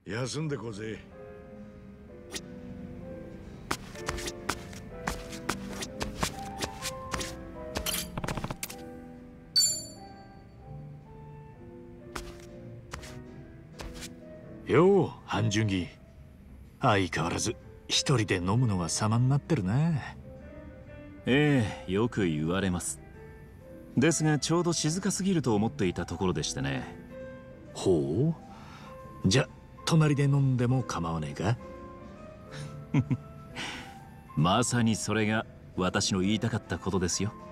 休んでこうぜ。 よう、半純義。相変わらず一人で飲むのは様になってるな。 ええ、よく言われます。ですがちょうど静かすぎると思っていたところでしてね。 ほう。じゃ、隣で飲んでも構わねえか？ まさにそれが私の言いたかったことですよ。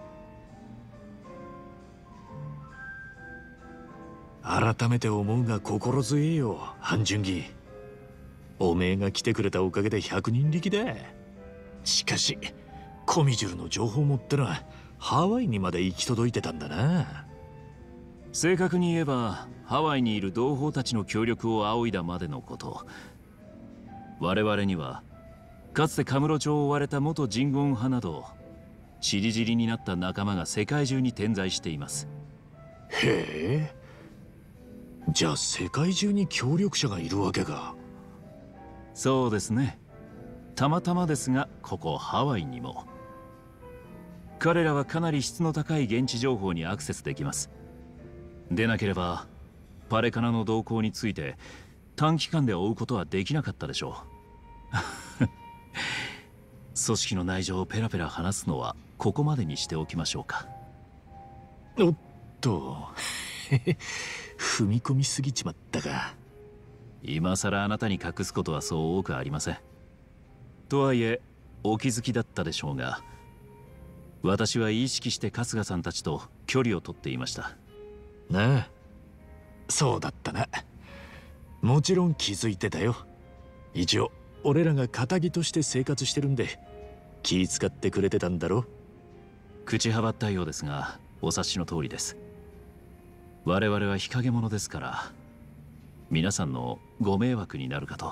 改めて思うが心強いよ、半純義。おめえが来てくれたおかげで100人力だ。しかしコミジュルの情報持ってのはハワイにまで行き届いてたんだな。 正確に言えばハワイにいる同胞たちの協力を仰いだまでのこと。我々にはかつてカムロ町を追われた元ジンゴン派など散り散りになった仲間が世界中に点在しています。 へえ。じゃあ世界中に協力者がいるわけか。 そうですね。たまたまですがここハワイにも。彼らはかなり質の高い現地情報にアクセスできます。でなければパレカナの動向について短期間で追うことはできなかったでしょう。組織の内情をペラペラ話すのはここまでにしておきましょうか。 おっと踏み込みすぎちまったか。 今さらあなたに隠すことはそう多くありません。とはいえお気づきだったでしょうが、私は意識して春日さんたちと距離を取っていました。 なあ、そうだったな。もちろん気づいてたよ。一応俺らが堅気として生活してるんで気使ってくれてたんだろ。 口はばったようですがお察しの通りです。我々は日陰者ですから皆さんのご迷惑になるかと。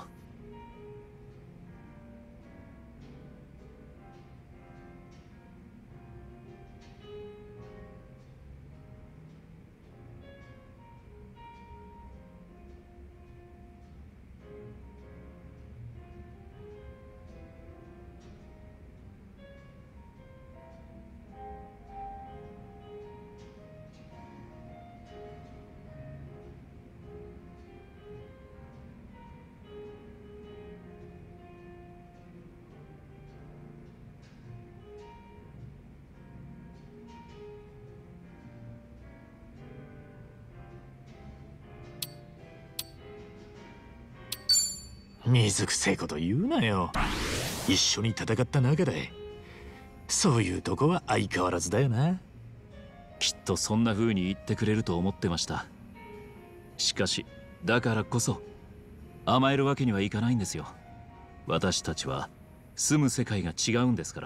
水くせえこと言うなよ。一緒に戦った仲で。そういうとこは相変わらずだよな。 きっとそんな風に言ってくれると思ってました。しかしだからこそ甘えるわけにはいかないんですよ。私たちは住む世界が違うんですから。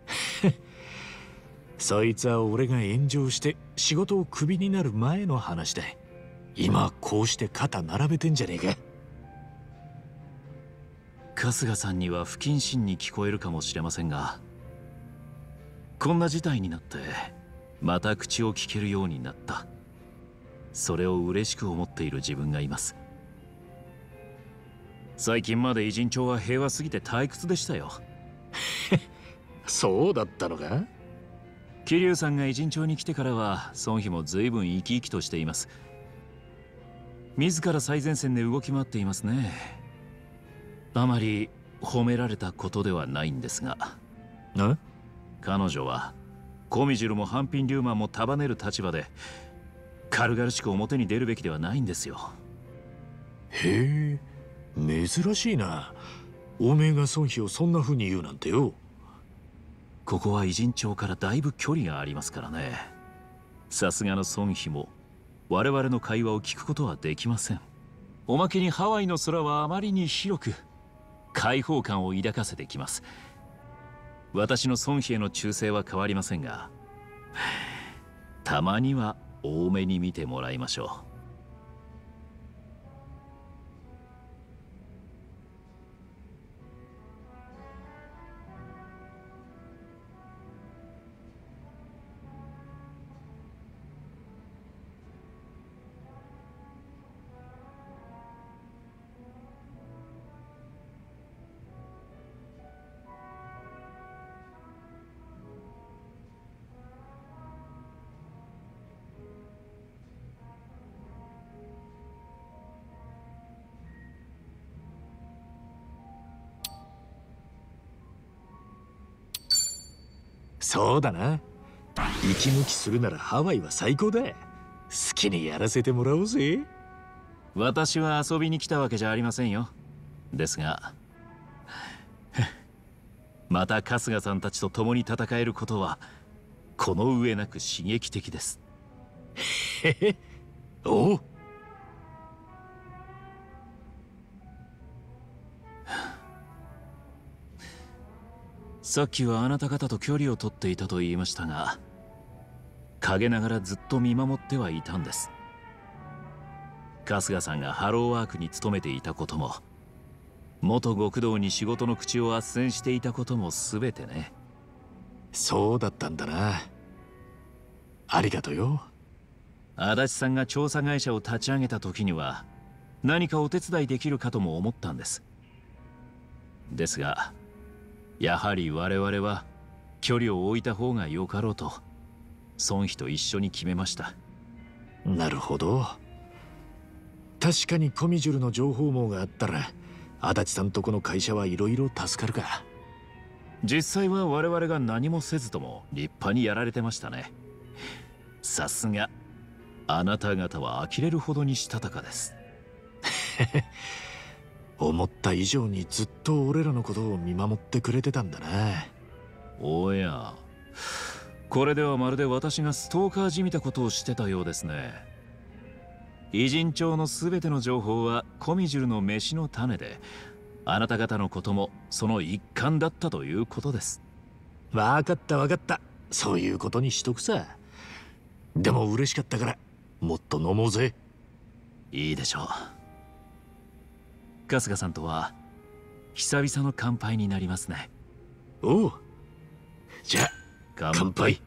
そいつは俺が炎上して仕事をクビになる前の話で、今こうして肩並べてんじゃねえか。 春日さんには不謹慎に聞こえるかもしれませんが、こんな事態になってまた口を聞けるようになった。それを嬉しく思っている自分がいます。最近まで偉人町は平和すぎて退屈でしたよ。 そうだったのか。 桐生さんが偉人町に来てからは孫妃も随分生き生きとしています。自ら最前線で動き回っていますね。あまり褒められたことではないんですが。彼女はコミジュルもハンピン・リューマンも束ねる立場で軽々しく表に出るべきではないんですよ。 へえ、珍しいな。おめえが孫妃をそんな風に言うなんてよ。 ここは偉人町からだいぶ距離がありますからね。さすがの孫妃も我々の会話を聞くことはできません。おまけにハワイの空はあまりに広く開放感を抱かせてきます。私の孫妃への忠誠は変わりませんが、たまには多めに見てもらいましょう。 そうだな。息抜きするならハワイは最高だ。好きにやらせてもらおうぜ。 私は遊びに来たわけじゃありませんよ。ですがまた春日さんたちと共に戦えることはこの上なく刺激的です。 へへ。おう。 さっきはあなた方と距離を取っていたと言いましたが、陰ながらずっと見守ってはいたんです。春日さんがハローワークに勤めていたことも、元極道に仕事の口を斡旋していたことも全てね。 そうだったんだな。ありがとよ。 足立さんが調査会社を立ち上げた時には何かお手伝いできるかとも思ったんです。ですがやはり我々は距離を置いた方がよかろうと孫妃と一緒に決めました。 なるほど。確かにコミジュルの情報網があったら足立さんとこの会社はいろいろ助かるか。 実際は我々が何もせずとも立派にやられてましたね。さすがあなた方は呆れるほどにしたたかです。 思った以上にずっと俺らのことを見守ってくれてたんだな。 おや、これではまるで私がストーカーじみたことをしてたようですね。偉人帳のすべての情報はコミジュルの飯の種で、あなた方のこともその一環だったということです。 わかったわかった。そういうことにしとくさ。でも嬉しかったからもっと飲もうぜ。 いいでしょう。春日さんとは久々の乾杯になりますね。 おう。じゃあ乾杯。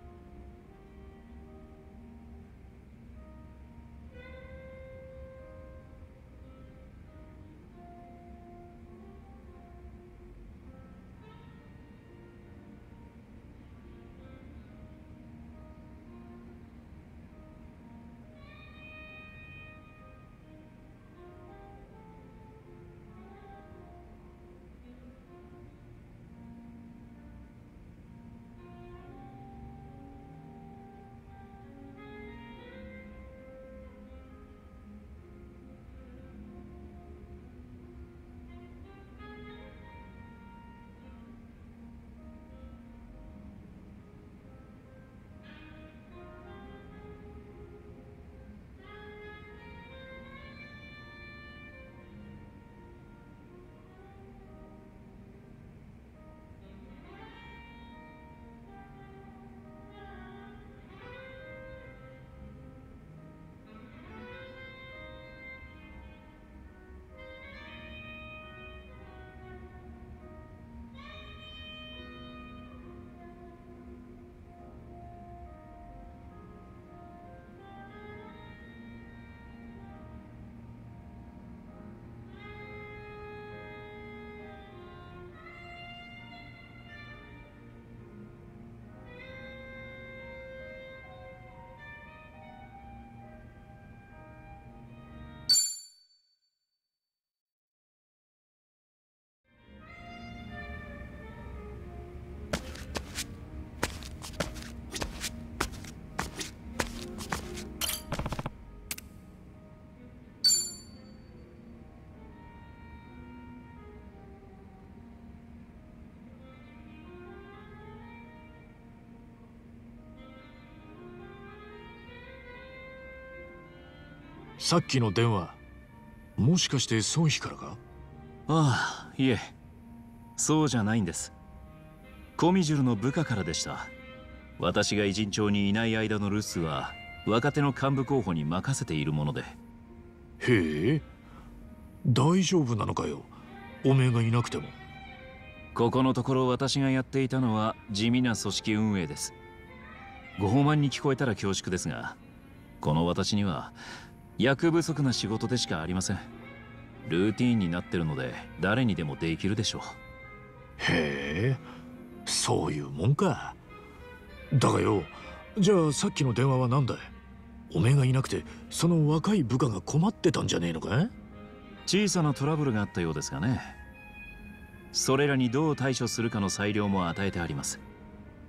さっきの電話、もしかして孫妃からか？ ああ、いえ、そうじゃないんです。コミジュルの部下からでした。私が偉人帳にいない間の留守は若手の幹部候補に任せているもので。 へえ、大丈夫なのかよ、おめえがいなくても。 ここのところ私がやっていたのは地味な組織運営です。ご放慢に聞こえたら恐縮ですが、この私には役不足な仕事でしかありません。ルーティーンになってるので誰にでもできるでしょう。 へえ、そういうもんか。だがよ、じゃあさっきの電話は何だい？おめえがいなくてその若い部下が困ってたんじゃねえのか？ 小さなトラブルがあったようですがね。それらにどう対処するかの裁量も与えてあります。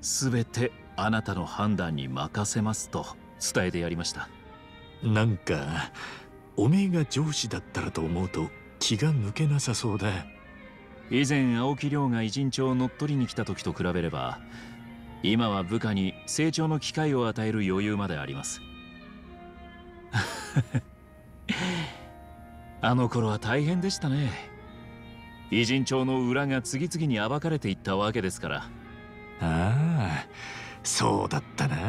全てあなたの判断に任せますと伝えてやりました。 なんかおめえが上司だったらと思うと気が抜けなさそうだ。 以前青木亮が偉人帳を乗っ取りに来た時と比べれば、今は部下に成長の機会を与える余裕まであります。あの頃は大変でしたね。偉人帳の裏が次々に暴かれていったわけですから。 ああ、そうだったな。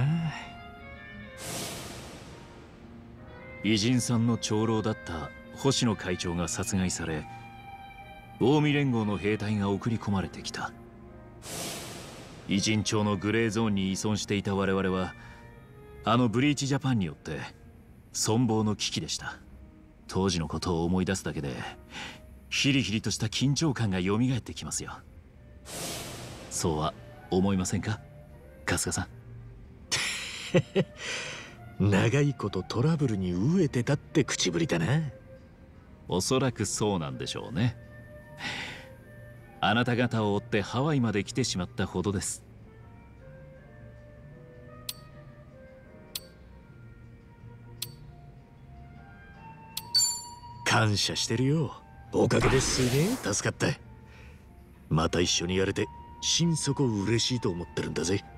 偉人さんの長老だった星野会長が殺害され、近江連合の兵隊が送り込まれてきた。偉人帳のグレーゾーンに依存していた我々は、あのブリーチジャパンによって存亡の危機でした。当時のことを思い出すだけでヒリヒリとした緊張感がよみがえってきますよ。そうは思いませんか、春日さん。長いことトラブルに飢えてたって口ぶりだな。 おそらくそうなんでしょうね。あなた方を追ってハワイまで来てしまったほどです。 感謝してるよ。おかげですげえ助かった。また一緒にやれて心底嬉しいと思ってるんだぜ。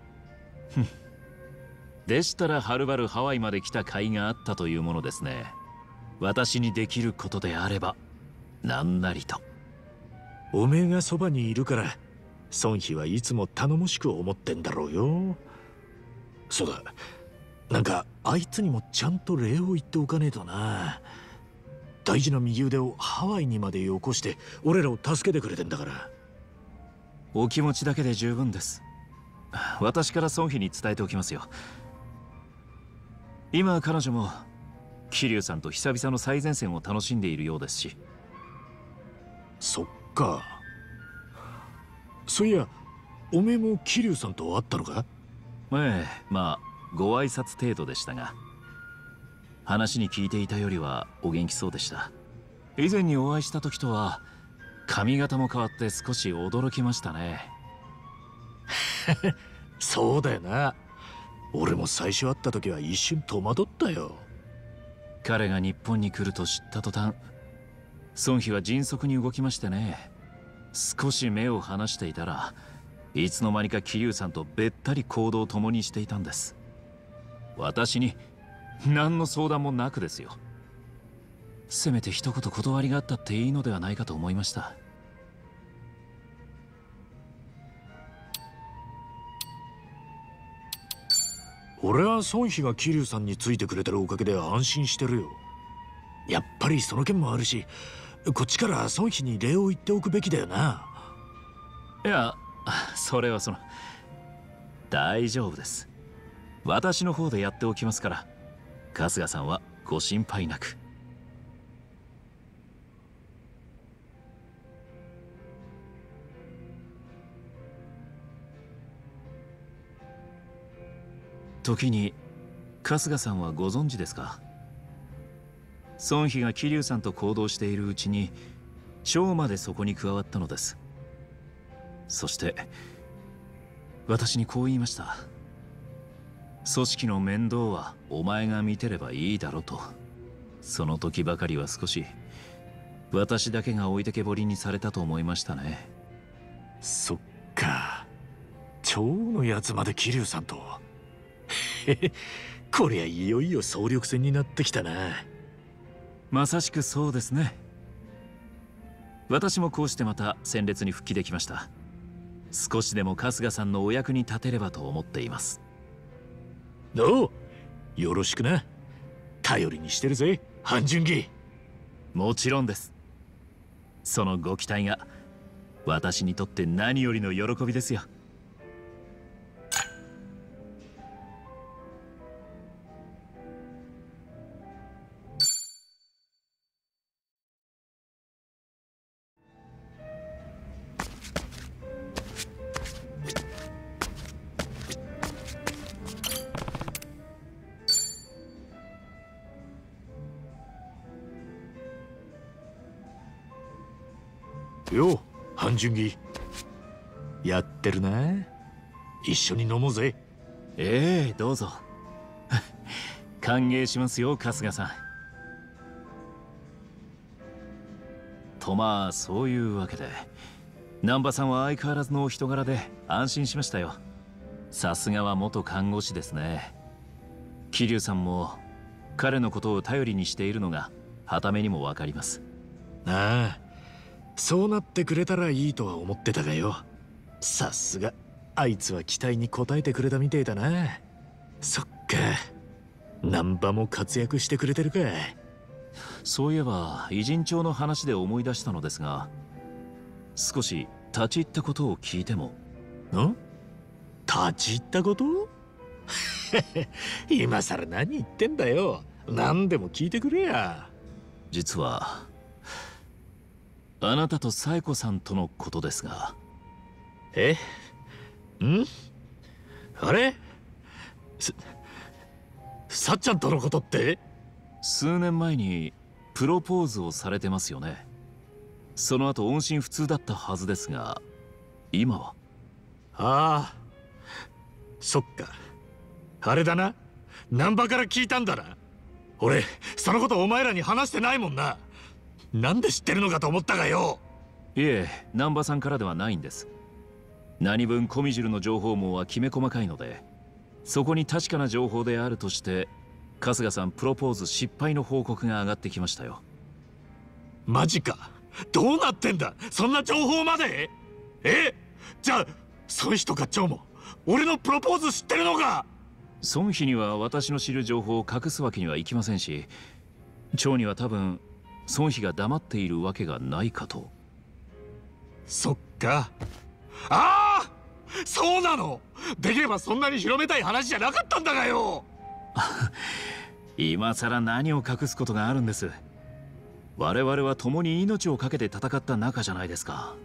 でしたらはるばるハワイまで来た甲斐があったというものですね。私にできることであれば何なりと。 おめえがそばにいるから孫妃はいつも頼もしく思ってんだろうよ。そうだ、なんかあいつにもちゃんと礼を言っておかねえとな。大事な右腕をハワイにまでよこして俺らを助けてくれてんだから。 お気持ちだけで十分です。私から孫妃に伝えておきますよ。今彼女も桐生さんと久々の最前線を楽しんでいるようですし。 そっか。そういや、おめえも桐生さんと会ったのか？ ええ、まあご挨拶程度でしたが、話に聞いていたよりはお元気そうでした。以前にお会いした時とは髪型も変わって少し驚きましたね。 そうだよな。俺も最初会った時は一瞬戸惑ったよ。 彼が日本に来ると知った途端、孫妃は迅速に動きましてね。少し目を離していたらいつの間にか桐生さんとべったり行動を共にしていたんです。私に何の相談もなくですよ。せめて一言断りがあったっていいのではないかと思いました。 俺は孫妃が桐生さんについてくれてるおかげで安心してるよ。やっぱりその件もあるし、こっちから孫妃に礼を言っておくべきだよな。 いや、それは大丈夫です。私の方でやっておきますから、春日さんはご心配なく。時に春日さんはご存知ですか？孫妃が桐生さんと行動しているうちに蝶までそこに加わったのです。そして私にこう言いました。組織の面倒はお前が見てればいいだろうと。その時ばかりは少し私だけが置いてけぼりにされたと思いましたね。 そっか、蝶のやつまで桐生さんと。へへ、こりゃいよいよ総力戦になってきたな。 まさしくそうですね。私もこうしてまた戦列に復帰できました。少しでも春日さんのお役に立てればと思っています。 おう、よろしくな。頼りにしてるぜ、半純義。 もちろんです。そのご期待が私にとって何よりの喜びですよ。 よう、半純義。やってるな。 一緒に飲もうぜ。 ええ、どうぞ。歓迎しますよ、春日さん。とまあそういうわけで、難波さんは相変わらずのお人柄で安心しましたよ。さすがは元看護師ですね。桐生さんも彼のことを頼りにしているのが傍目にもわかります。 ああ、そうなってくれたらいいとは思ってたがよ。さすがあいつは期待に応えてくれたみてえだな。そっか、難波も活躍してくれてるか。 そういえば偉人帳の話で思い出したのですが、少し立ち入ったことを聞いても。 立ち入ったこと今さら何言ってんだよ。何でも聞いてくれや。 実はあなたと冴子さんとのことですが。 あれ、さっちゃんとのことって？ 数年前にプロポーズをされてますよね。その後音信不通だったはずですが、今は？ ああ、そっか。あれだな、難波から聞いたんだな。俺そのことお前らに話してないもんな。なんで知ってるのかと思ったがよ。 いえ、難波さんからではないんです。何分コミジュルの情報網はきめ細かいので、そこに確かな情報であるとして春日さんプロポーズ失敗の報告が上がってきましたよ。 マジか。どうなってんだ、そんな情報まで。じゃあ孫妃とか長も俺のプロポーズ知ってるのか？ 孫妃には私の知る情報を隠すわけにはいきませんし、長には多分孫妃が黙っているわけがないかと。 そっか。ああ、そうなの。できればそんなに広めたい話じゃなかったんだがよ。 今さら何を隠すことがあるんです。我々は共に命を懸けて戦った仲じゃないですか。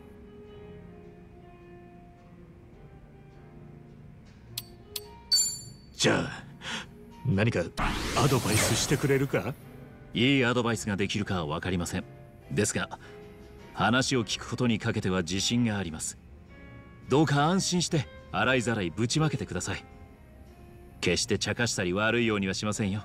じゃあ何かアドバイスしてくれるか？ いいアドバイスができるかは分かりません。ですが話を聞くことにかけては自信があります。どうか安心して洗いざらいぶちまけてください。決して茶化したり悪いようにはしませんよ。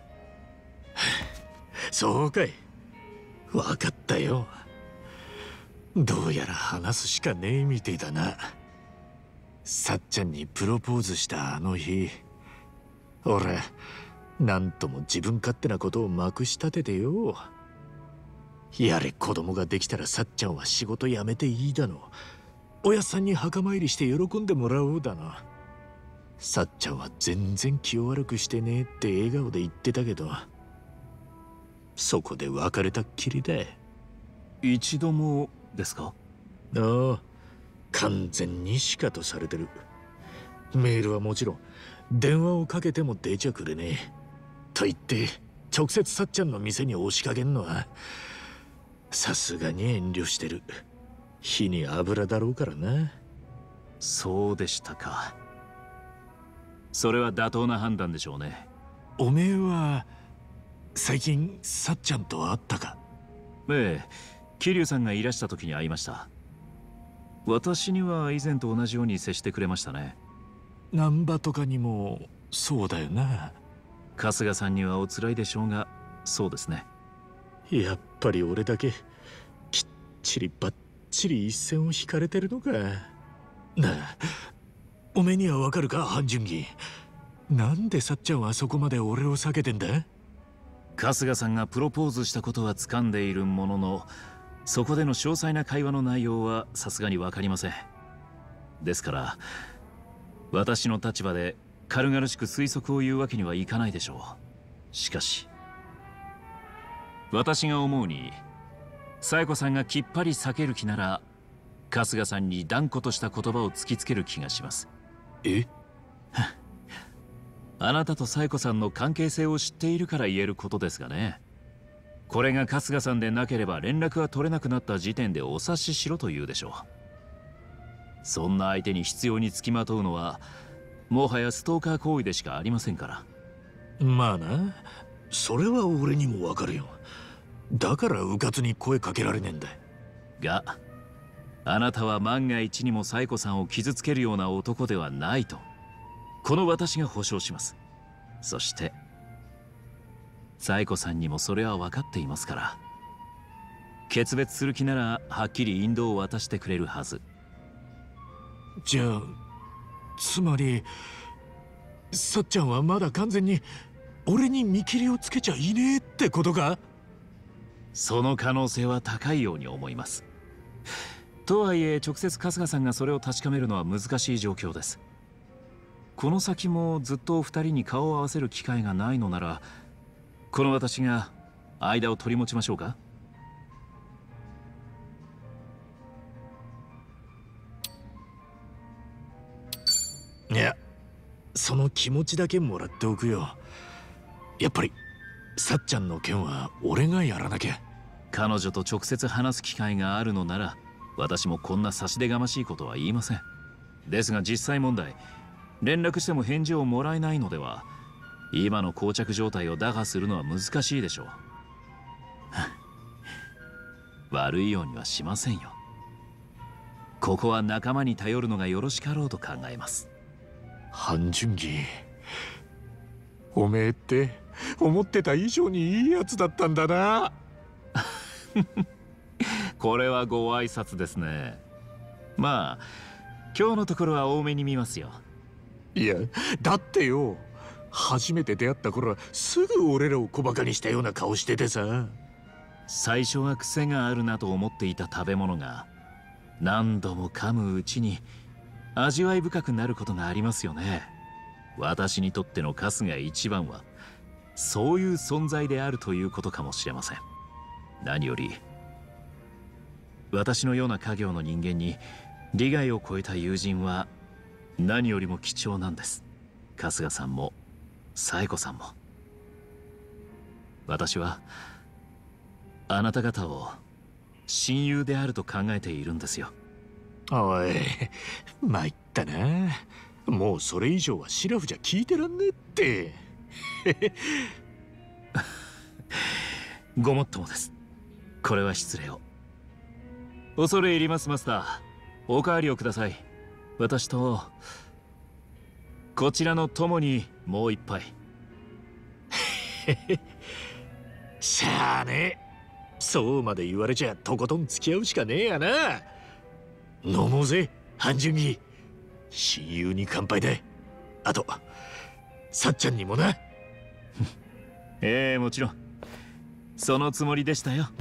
そうかい、分かったよ。どうやら話すしかねえみてえだな。さっちゃんにプロポーズしたあの日、俺なんとも自分勝手なことをまくし立ててよ。やれ子供ができたらさっちゃんは仕事辞めていいだの、おやっさんに墓参りして喜んでもらおうだな。さっちゃんは全然気を悪くしてねえって笑顔で言ってたけど、そこで別れたっきりだ。 一度もですか？ ああ、完全にシカトされてる。メールはもちろん電話をかけても出ちゃくれねえ。と言って直接さっちゃんの店に押しかけんのはさすがに遠慮してる。火に油だろうからな。 そうでしたか。それは妥当な判断でしょうね。 おめえは最近さっちゃんと会ったか？ ええ、桐生さんがいらした時に会いました。私には以前と同じように接してくれましたね。 難波とかにもそうだよな。 春日さんにはおつらいでしょうが、そうですね。 やっぱり俺だけきっちりばっちり一線を引かれてるのか。なあ、おめえにはわかるか、半純義。なんでさっちゃんはそこまで俺を避けてんだ？ 春日さんがプロポーズしたことは掴んでいるものの、そこでの詳細な会話の内容はさすがに分かりません。ですから私の立場で軽々しく推測を言うわけにはいかないでしょう。しかし私が思うに、冴子さんがきっぱり避ける気なら春日さんに断固とした言葉を突きつける気がします。 え？ あなたと冴子さんの関係性を知っているから言えることですがね。これが春日さんでなければ連絡が取れなくなった時点でお察ししろと言うでしょう。そんな相手に執拗につきまとうのはもはやストーカー行為でしかありませんから。 まあな、それは俺にもわかるよ。だからうかつに声かけられねえんだ。 があなたは万が一にも冴子さんを傷つけるような男ではないとこの私が保証します。そしてサイコさんにもそれは分かっていますから、決別する気ならはっきり引導を渡してくれるはず。 じゃあつまりさっちゃんはまだ完全に俺に見切りをつけちゃいねえってことか？ その可能性は高いように思います。とはいえ直接春日さんがそれを確かめるのは難しい状況です。この先もずっとお二人に顔を合わせる機会がないのなら、この私が間を取り持ちましょうか？ いや、その気持ちだけもらっておくよ。やっぱりさっちゃんの件は俺がやらなきゃ。 彼女と直接話す機会があるのなら、私もこんな差し出がましいことは言いません。ですが実際問題、連絡しても返事をもらえないのでは、今の膠着状態を打破するのは難しいでしょう。悪いようにはしませんよ。ここは仲間に頼るのがよろしかろうと考えます。 半純義、おめえって思ってた以上にいいやつだったんだな。 これはご挨拶ですね。まあ今日のところは多めに見ますよ。 いや、だってよ、初めて出会った頃はすぐ俺らを小バカにしたような顔しててさ。 最初は癖があるなと思っていた食べ物が、何度も噛むうちに味わい深くなることがありますよね。私にとっての春日一番はそういう存在であるということかもしれません。何より私のような家業の人間に利害を超えた友人は何よりも貴重なんです。春日さんも紗恵子さんも。私はあなた方を親友であると考えているんですよ。 おい、参ったな。もうそれ以上はシラフじゃ聞いてらんねえって。 ごもっともです。これは失礼を。恐れ入りますマスター。おかわりをください。私とこちらの友にもう一杯。 しゃあねえ。そうまで言われちゃとことん付き合うしかねえやな。飲もうぜ半純義。親友に乾杯だ。あとさっちゃんにもな。 ええ、もちろんそのつもりでしたよ。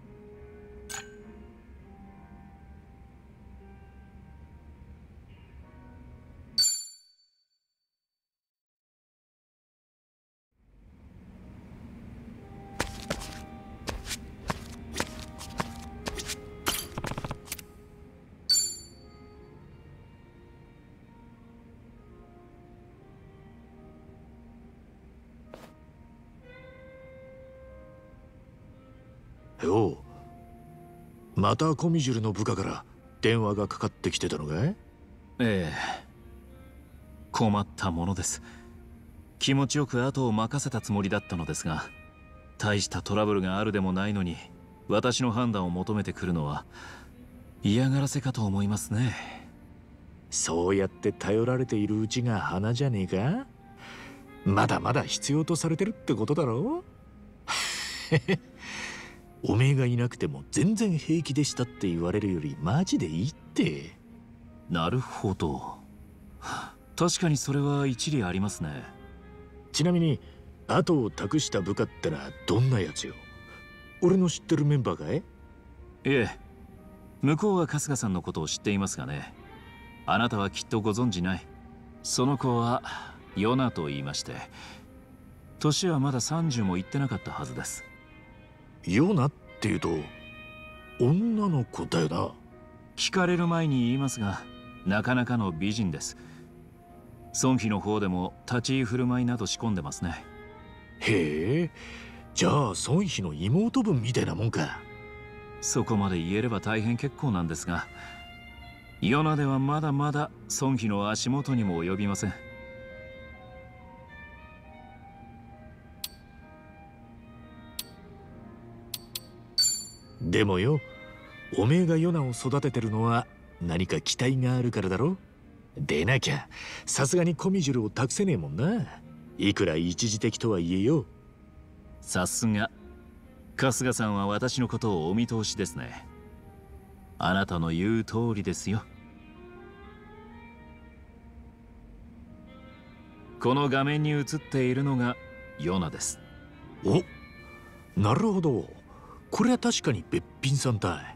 よう、またコミジュルの部下から電話がかかってきてたのかい？ ええ、困ったものです。気持ちよく後を任せたつもりだったのですが、大したトラブルがあるでもないのに私の判断を求めてくるのは嫌がらせかと思いますね。 そうやって頼られているうちが花じゃねえか？まだまだ必要とされてるってことだろ？おめえがいなくても全然平気でしたって言われるよりマジでいいって。 なるほど。確かにそれは一理ありますね。 ちなみに後を託した部下ってのはどんなやつよ？俺の知ってるメンバーかい？ いえ、向こうは春日さんのことを知っていますがね。あなたはきっとご存じない。その子はヨナと言いまして、年はまだ30もいってなかったはずです。 ヨナっていうと女の子だよな。 聞かれる前に言いますが、なかなかの美人です。孫妃の方でも立ち居振る舞いなど仕込んでますね。 へえ、じゃあ孫妃の妹分みたいなもんか。 そこまで言えれば大変結構なんですが、ヨナではまだまだ孫妃の足元にも及びません。 でもよ、おめえがヨナを育ててるのは何か期待があるからだろ？ でなきゃさすがにコミジュルを託せねえもんな。いくら一時的とはいえよ。 さすが春日さんは私のことをお見通しですね。あなたの言う通りですよ。この画面に映っているのがヨナです。 お、なるほど。これは確かにべっぴんさんだ。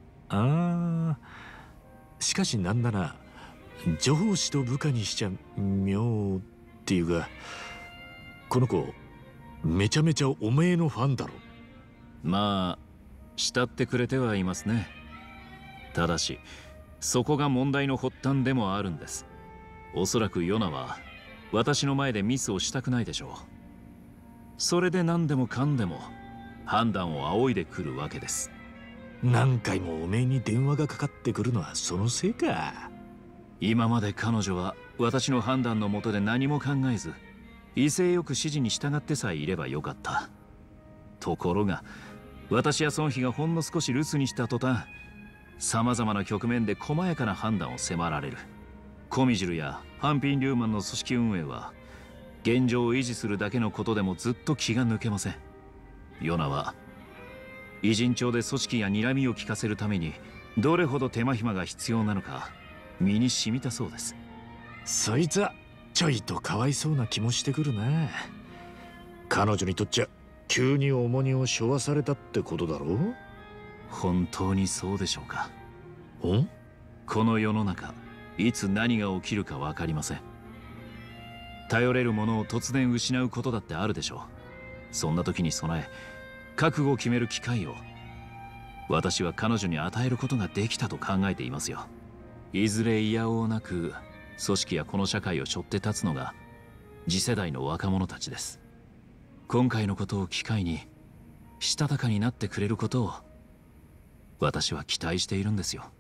しかしなんだな、上司と部下にしちゃ妙っていうか、この子めちゃめちゃおめえのファンだろ。 まあ慕ってくれてはいますね。ただしそこが問題の発端でもあるんです。おそらくヨナは私の前でミスをしたくないでしょう。それで何でもかんでも判断を仰いでくるわけです。 何回もおめえに電話がかかってくるのはそのせいか。 今まで彼女は私の判断のもとで何も考えず、威勢よく指示に従ってさえいればよかった。ところが私や孫妃がほんの少し留守にした途端、さまざまな局面で細やかな判断を迫られる。コミジュルやハンピン・リューマンの組織運営は現状を維持するだけのことでもずっと気が抜けません。ヨナは偉人帳で組織や睨みを利かせるためにどれほど手間暇が必要なのか身に染みたそうです。 そいつはちょいとかわいそうな気もしてくるな。彼女にとっちゃ急に重荷を背負わされたってことだろう。 本当にそうでしょうか。 ん？ この世の中、いつ何が起きるか分かりません。頼れるものを突然失うことだってあるでしょう。そんな時に備え覚悟を決める機会を私は彼女に与えることができたと考えていますよ。いずれいやおうなく組織やこの社会を背負って立つのが次世代の若者たちです。今回のことを機会にしたたかになってくれることを私は期待しているんですよ。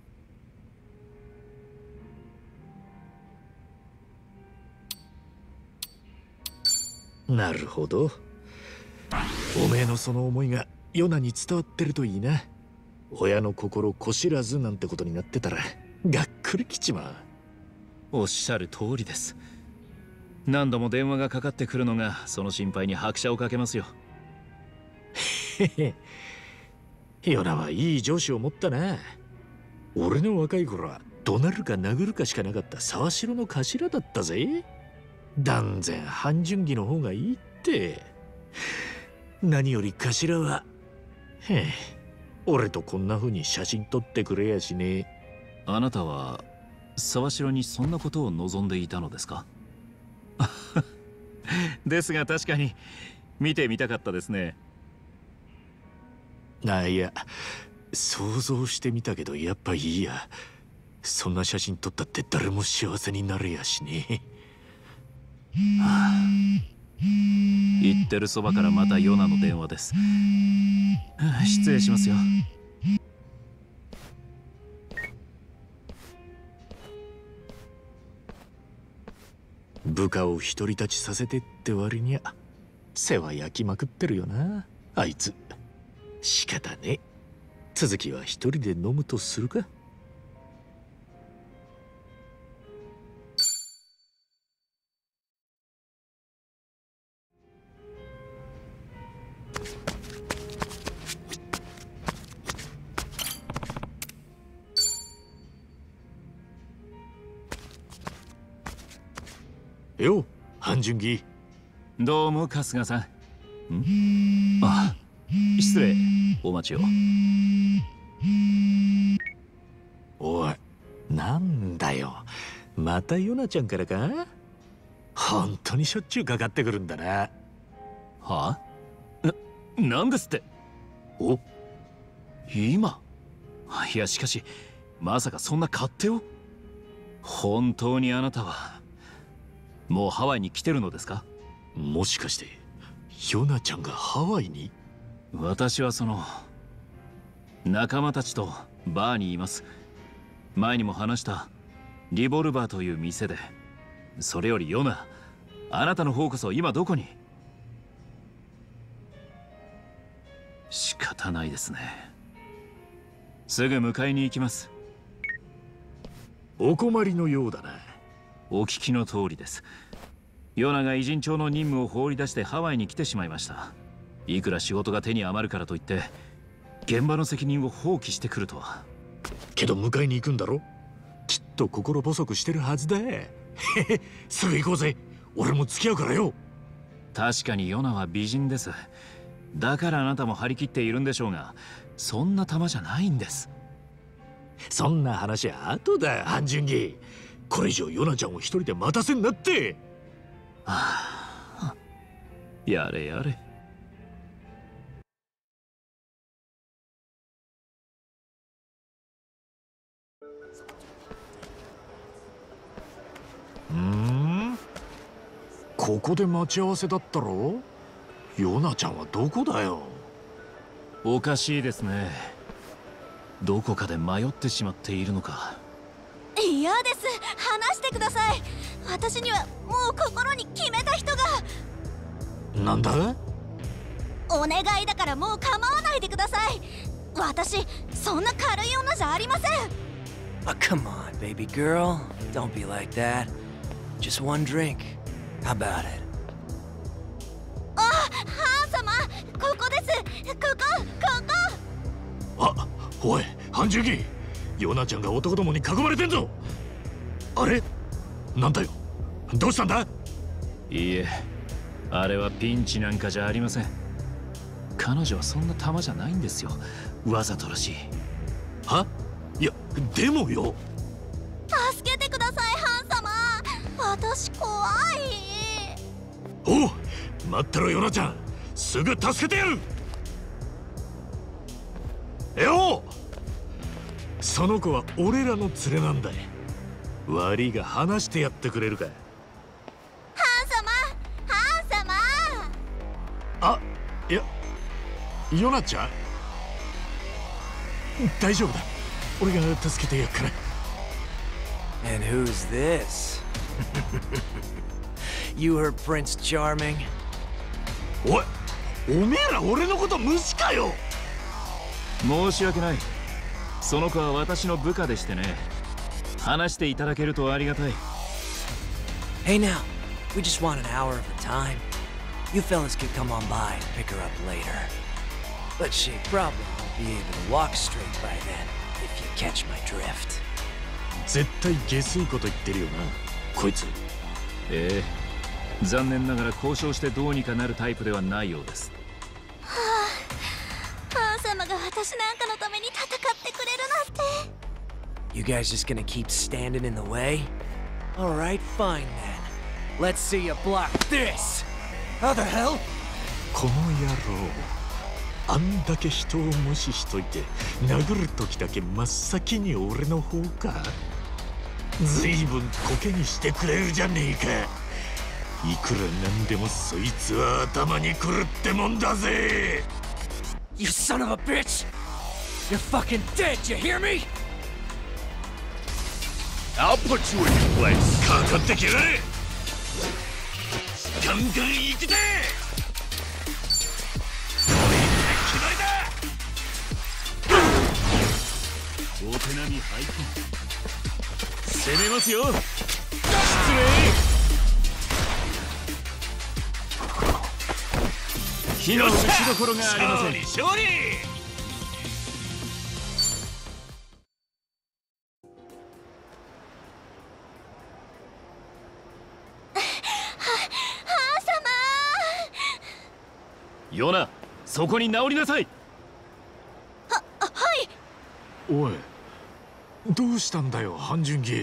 なるほど。おめえのその思いがヨナに伝わってるといいな。親の心子知らずなんてことになってたらがっくりきちまう。 おっしゃる通りです。何度も電話がかかってくるのがその心配に拍車をかけますよ。 へへ、ヨナはいい上司を持ったな。俺の若い頃は怒鳴るか殴るかしかなかった沢城の頭だったぜ。断然半純義の方がいいって。何より頭は俺とこんな風に写真撮ってくれやしねえ。 あなたは沢城にそんなことを望んでいたのですか？ですが確かに見てみたかったですね。 いや、想像してみたけどやっぱいいや。そんな写真撮ったって誰も幸せになれやしねえ。 言ってるそばからまたヨナの電話です。失礼しますよ。 部下を独り立ちさせてって割にゃ世話焼きまくってるよなあいつ。仕方ねえ。続きは一人で飲むとするか。よう、半純義。 どうも春日さん。あ、失礼。お待ちを。 おい、なんだよ。またヨナちゃんからか？本当にしょっちゅうかかってくるんだな。 はあ？なんですって？ お？ 今？いやしかしまさかそんな勝手を？本当にあなたはもうハワイに来てるのですか？ もしかしてヨナちゃんがハワイに？ 私はその仲間たちとバーにいます。前にも話したリボルバーという店で。それよりヨナ、あなたの方こそ今どこに？仕方ないですね。すぐ迎えに行きます。 お困りのようだな。 お聞きの通りです。ヨナが偉人帳の任務を放り出してハワイに来てしまいました。いくら仕事が手に余るからといって現場の責任を放棄してくるとは。 けど迎えに行くんだろ。きっと心細くしてるはずだ。へへ、すぐ行こうぜ。俺も付き合うからよ。 確かにヨナは美人です。だからあなたも張り切っているんでしょうが、そんな玉じゃないんです。 そんな話は後だ、半純義。これ以上ヨナちゃんを一人で待たせんなって。 はあ、やれやれ。 ここで待ち合わせだったろ。ヨナちゃんはどこだよ。 おかしいですね。どこかで迷ってしまっているのか。 嫌です。話してください。私にはもう心に決めた人が。 なんだ。 お願いだからもう構わないでください。私そんな軽い女じゃありません。 Come on, baby girl. Don't be like that. Just one drink. How about it? あ、ハン様、ここです。ここ。 あ、おい、半純義。ヨナちゃんが男どもに囲まれてんぞ。あれ、なんだよ。どうしたんだ。 いいえ、あれはピンチなんかじゃありません。彼女はそんな玉じゃないんですよ。わざとらしい。 は？いや、でもよ。 助けてください、ハン様。私怖い。 おう、待ってろヨナちゃん。すぐ助けてやる。よう、その子は俺らの連れなんだ。悪いが話してやってくれるか。 ハン様。 あ、いや、ヨナちゃん大丈夫だ。俺が助けてやっから。 And who's this? You heard Prince Charming? おい、おめえら俺のこと無視かよ。 申し訳ない。その子は私の部下でしてね。話していただけるとありがたい。 Hey now, we just want an hour of her time. You fellas could come on by and pick her up later. But she probably won't be able to walk straight by then, if you catch my drift. 絶対下水こと言ってるよな、こいつ。 ええ、残念ながら交渉してどうにかなるタイプではないようです。 ハン様が私なんかのために戦ってくれるなんて。 You guys just gonna keep standing in the way? Alright, fine then. Let's see you block this! How the hell? この野郎、あんだけ人を無視しといて殴る時だけ真っ先に俺の方か。ずいぶんコケにしてくれるじゃねえか。いくらなんでもそいつは頭にくるってもんだぜ。 You son of a bitch! You're fucking dead, you hear me? I'll put you in your place. かかってきやがれ。ガンガン行くぜ。決まりだ。 お手並み拝見。攻めますよ。失礼。火の打ちどころがありません。 勝利。 ヨナ、そこに直りなさい。 はい。 おい、どうしたんだよ、半純義。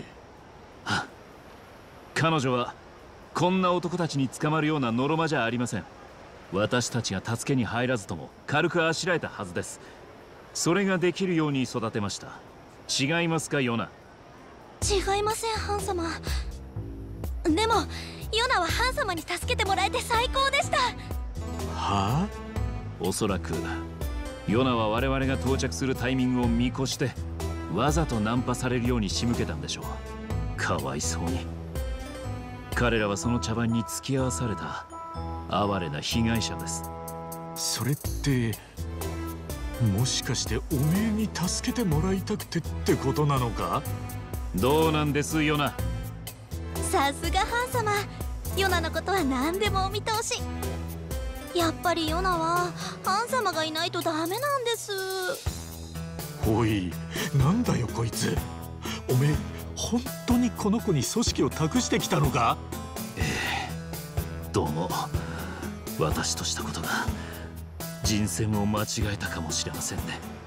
彼女はこんな男たちに捕まるようなのろまじゃありません。私たちが助けに入らずとも軽くあしらえたはずです。それができるように育てました。違いますか、ヨナ。 違いません、ハン様。でもヨナはハン様に助けてもらえて最高でした。 はあ？ おそらくヨナは我々が到着するタイミングを見越してわざとナンパされるように仕向けたんでしょう。かわいそうに。彼らはその茶番に付き合わされた哀れな被害者です。 それってもしかしておめえに助けてもらいたくてってことなのか？ どうなんですヨナ。 さすがハン様、ヨナのことは何でもお見通し。やっぱりヨナはハン様がいないとダメなんです。 おい、なんだよこいつ。おめえ本当にこの子に組織を託してきたのか？ どうも私としたことが人選を間違えたかもしれませんね。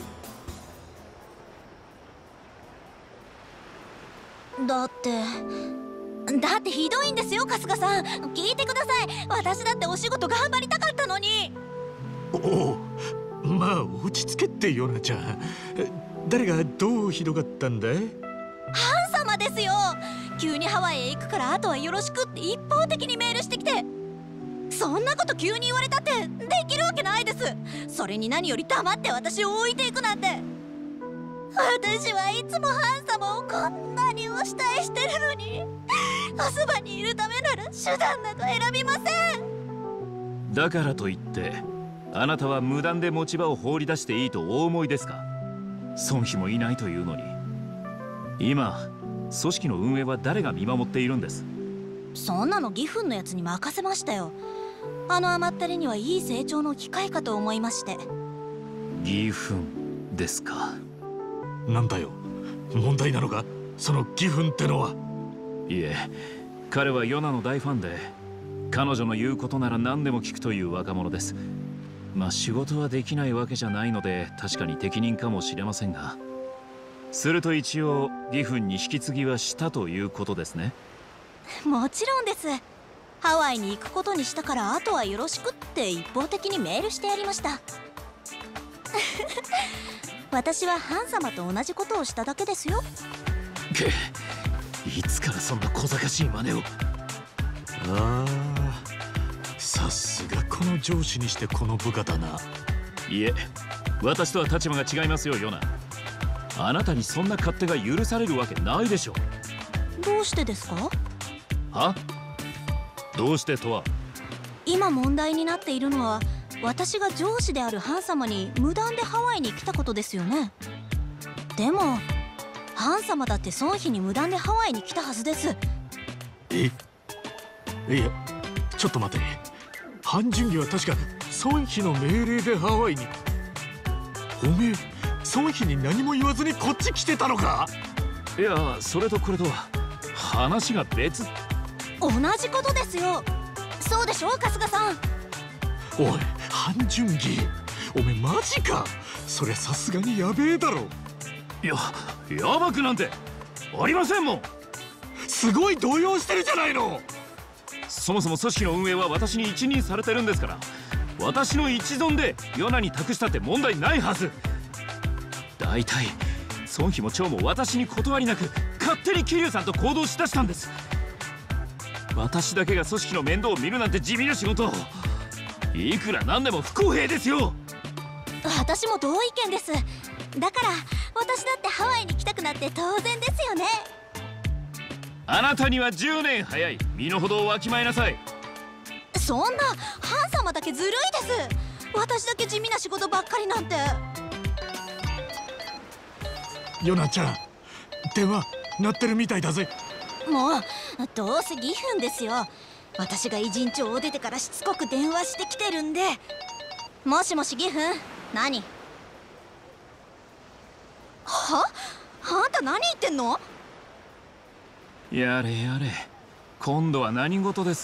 だってひどいんですよ、春日さん。聞いてください。私だってお仕事頑張りたかったのに。 おお、まあ落ち着けってヨナちゃん。誰がどうひどかったんだい？ ハン様ですよ。急にハワイへ行くからあとはよろしくって一方的にメールしてきて、そんなこと急に言われたってできるわけないです。それに何より黙って私を置いていくなんて。私はいつもハン様をこんなにお慕いしてるのに、おそばにいるためなら手段など選びません。 だからといってあなたは無断で持ち場を放り出していいとお思いですか？孫妃もいないというのに。今組織の運営は誰が見守っているんです？ そんなの義憤のやつに任せましたよ。あの甘ったれにはいい成長の機会かと思いまして。 義憤ですか。 なんだよ、問題なのかその義憤ってのは。 いえ、彼はヨナの大ファンで彼女の言うことなら何でも聞くという若者です。まあ仕事はできないわけじゃないので確かに適任かもしれませんが、すると一応義憤に引き継ぎはしたということですね。 もちろんです。ハワイに行くことにしたからあとはよろしくって一方的にメールしてやりました。私はハン様と同じことをしただけですよ。 いつからそんな小賢しい真似を。 ああ、さすがこの上司にしてこの部下だな。 いえ、私とは立場が違いますよ、ヨナ。あなたにそんな勝手が許されるわけないでしょ。 どうしてですか？ は？どうしてとは。 今問題になっているのは私が上司であるハン様に無断でハワイに来たことですよね。でもハン様だって孫妃に無断でハワイに来たはずです。 いや、ちょっと待て。ハン・ジュンギは確か孫妃の命令でハワイに。おめえ孫妃に何も言わずにこっち来てたのか？ いや、それとこれとは話が別。 同じことですよ。そうでしょ春日さん。 おい、ハン・ジュンギ、おめえマジか？そりゃさすがにやべえだろ。 やばくなんてありませんもん。 すごい動揺してるじゃないの。 そもそも組織の運営は私に一任されてるんですから、私の一存でヨナに託したって問題ないはず。だいたい孫妃も長も私に断りなく勝手に桐生さんと行動しだしたんです。私だけが組織の面倒を見るなんて地味な仕事、いくらなんでも不公平ですよ。 私も同意見です。だから私だってハワイに来たくなって当然ですよね。 あなたには10年早い。身の程をわきまえなさい。 そんな、ハン様だけずるいです。私だけ地味な仕事ばっかりなんて。 ヨナちゃん、電話鳴ってるみたいだぜ。 もうどうせ義憤ですよ。私が偉人帳を出てからしつこく電話してきてるんで。もしもし義憤、何？は？あんた何言ってんの？ やれやれ、今度は何事です？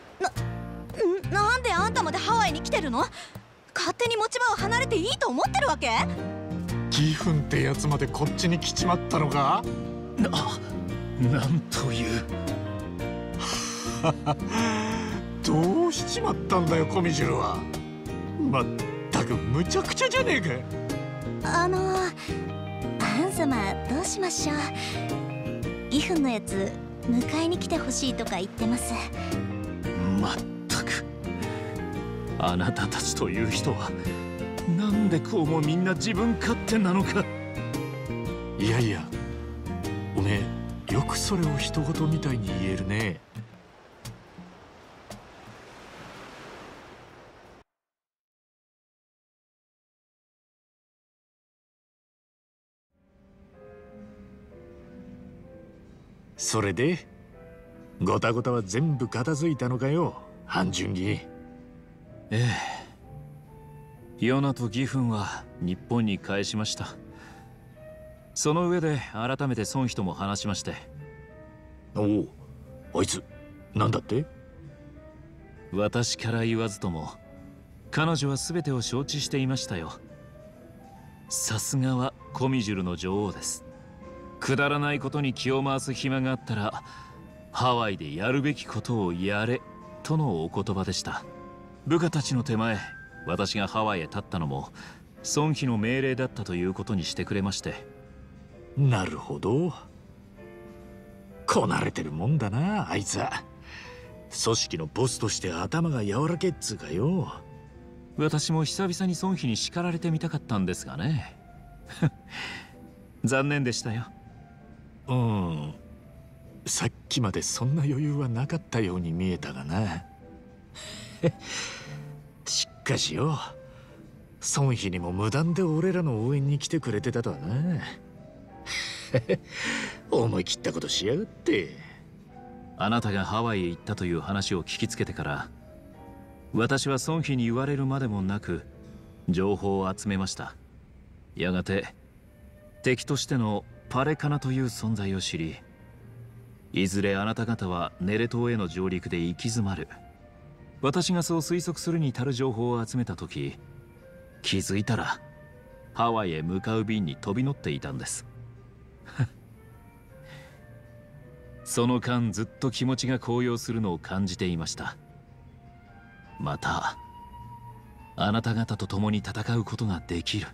なんであんたまでハワイに来てるの？勝手に持ち場を離れていいと思ってるわけ？ 義憤ってやつまでこっちに来ちまったのか？ なんという。 どうしちまったんだよコミジュルは。まったくむちゃくちゃじゃねえか。 ハン様どうしましょう。義憤のやつ迎えに来てほしいとか言ってます。 まったく、あなたたちという人はなんでこうもみんな自分勝手なのか。 いやいや、おめえよくそれを人事みたいに言えるね。それでごたごたは全部片付いたのかよ、半純義。 ええ。ヨナとギフンは日本に返しました。その上で改めて孫妃とも話しまして。 おお、あいつなんだって？ 私から言わずとも彼女は全てを承知していましたよ。さすがはコミジュルの女王です。くだらないことに気を回す暇があったらハワイでやるべきことをやれとのお言葉でした。部下たちの手前、私がハワイへ立ったのも孫妃の命令だったということにしてくれまして。 なるほど。こなれてるもんだな、あいつは。組織のボスとして頭が柔らけっつうかよ。 私も久々に孫妃に叱られてみたかったんですがね。残念でしたよ。 うん。さっきまでそんな余裕はなかったように見えたがな。しかしよ、孫妃にも無断で俺らの応援に来てくれてたとはな。思い切ったことしやがって。 あなたがハワイへ行ったという話を聞きつけてから、私は孫妃に言われるまでもなく情報を集めました。やがて敵としてのパレカナという存在を知り、いずれあなた方はネレ島への上陸で行き詰まる。私がそう推測するに足る情報を集めた時、気づいたらハワイへ向かう便に飛び乗っていたんです。その間ずっと気持ちが高揚するのを感じていました。またあなた方と共に戦うことができる。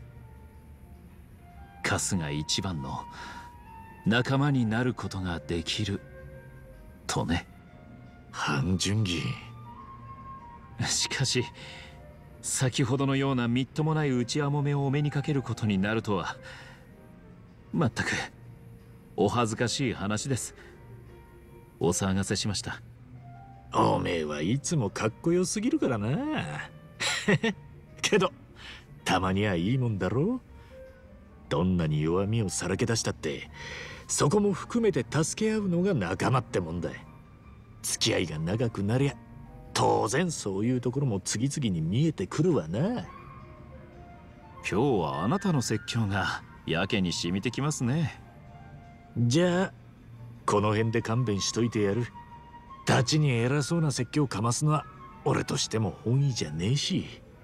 春日一番の仲間になることができるとね。 半純義。 しかし先ほどのようなみっともない内輪もめをお目にかけることになるとは、まったくお恥ずかしい話です。お騒がせしました。 おめえはいつもかっこよすぎるからな。けどたまにはいいもんだろ。どんなに弱みをさらけ出したってそこも含めて助け合うのが仲間ってもんだ。付き合いが長くなりゃ当然そういうところも次々に見えてくるわな。 今日はあなたの説教がやけに染みてきますね。 じゃあこの辺で勘弁しといてやる。ダチに偉そうな説教かますのは俺としても本意じゃねえし。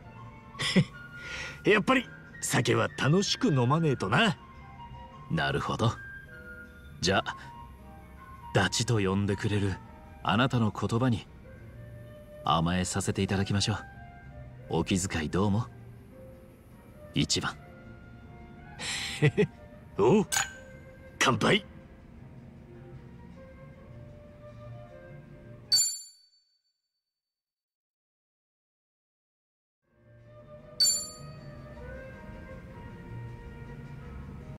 やっぱり酒は楽しく飲まねえとな。 なるほど。じゃあダチと呼んでくれるあなたの言葉に甘えさせていただきましょう。お気遣いどうも。一番。 おう、乾杯。